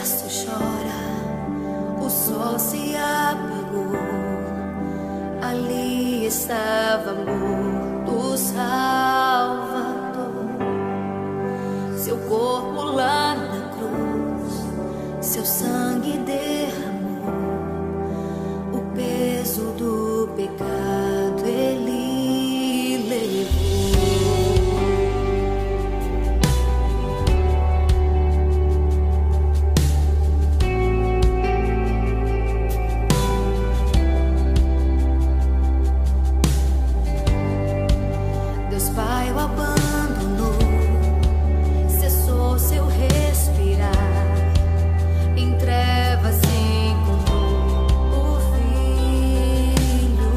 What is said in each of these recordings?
exército chora, o sol se apagou. Ali estava morto o Salvador. Seu corpo lá na cruz, seu sangue derramou. O peso do pecado ele levou. Deus Pai o abandonou, cessou seu respirar, em trevas encontrou o Filho.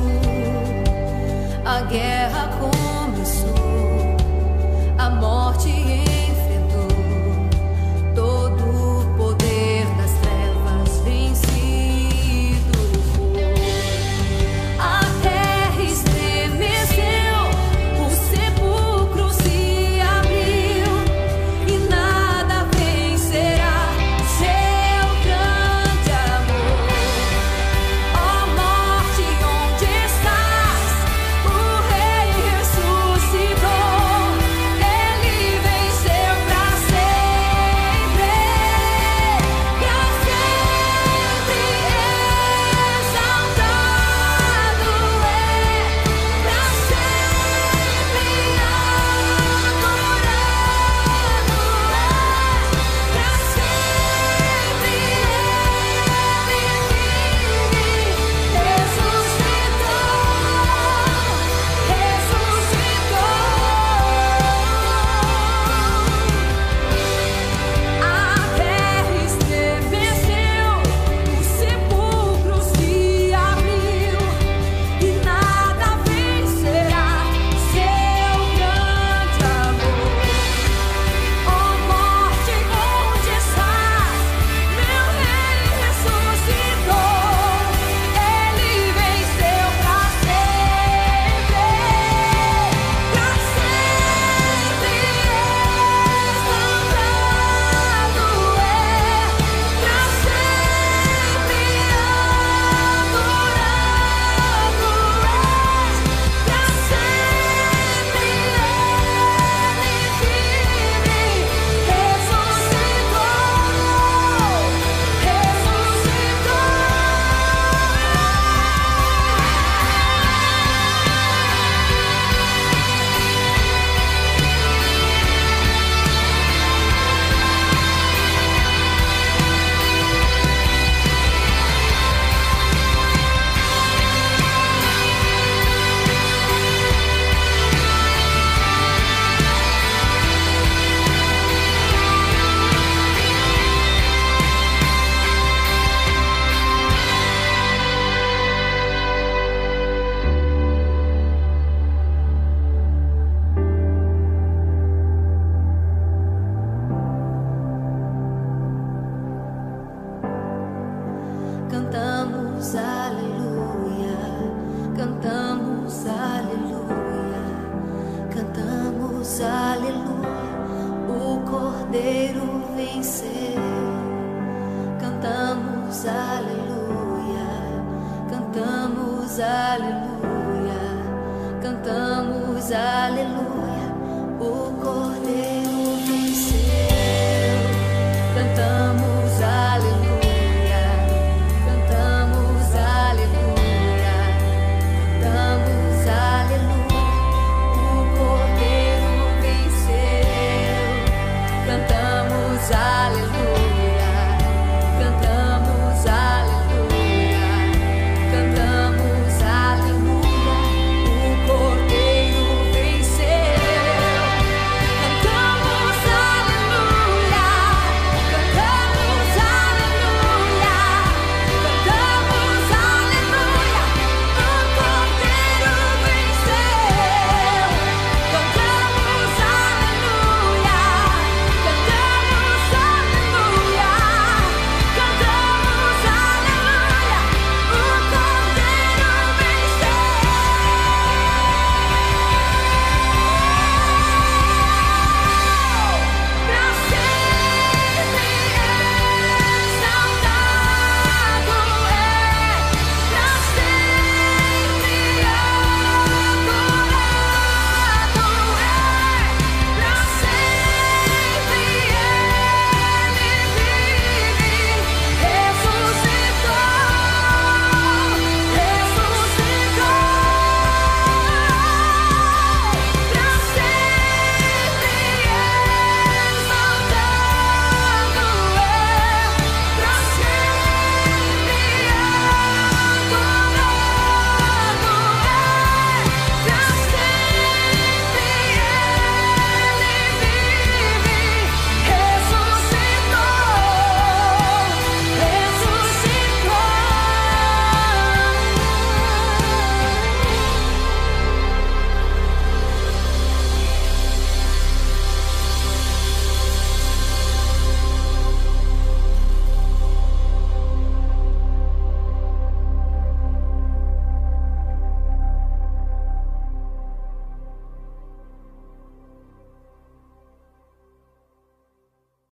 A guerra começou, a morte enfrentou, todo o poder das trevas vencido foi. A terra estremeceu, o sepulcro se abriu, e nada vencerá seu grande amor. Ó morte, onde estás? O Rei ressuscitou, ele venceu pra sempre, exaltado é, pra sempre adorado é, pra sempre A terra estremeceu, o sepulcro se abriu, e nada vencerá seu grande amor. Ó morte, onde estás? Meu Rei ressuscitou, ele venceu pra sempre, cantamos aleluia, cantamos aleluia, cantamos aleluia, o Cordeiro venceu. Cantamos aleluia, cantamos aleluia, cantamos aleluia, o Cordeiro venceu. Cantamos aleluia, cantamos aleluia, cantamos aleluia, o Cordeiro venceu. Cantamos aleluia.